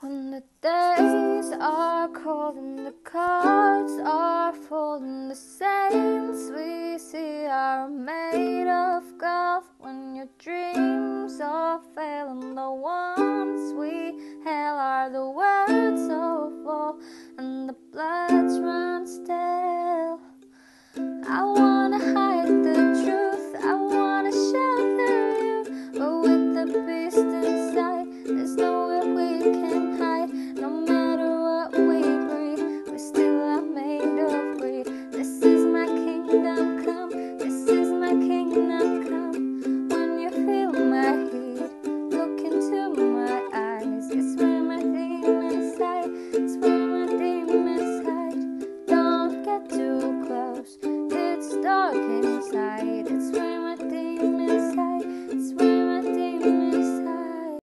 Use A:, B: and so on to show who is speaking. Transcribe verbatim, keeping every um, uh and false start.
A: When the days are cold and the cards are full and the saints we see are made of gold. When your dreams are failing, the ones